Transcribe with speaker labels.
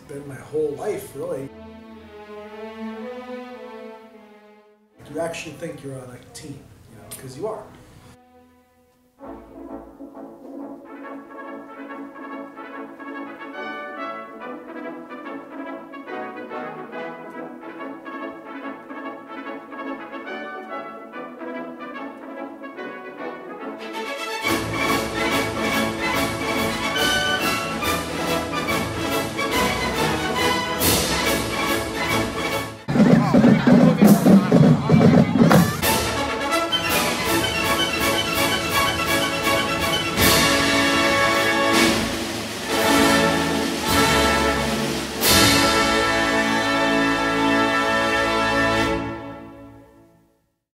Speaker 1: been my whole life, really. You actually think you're on a team, you know, because you are.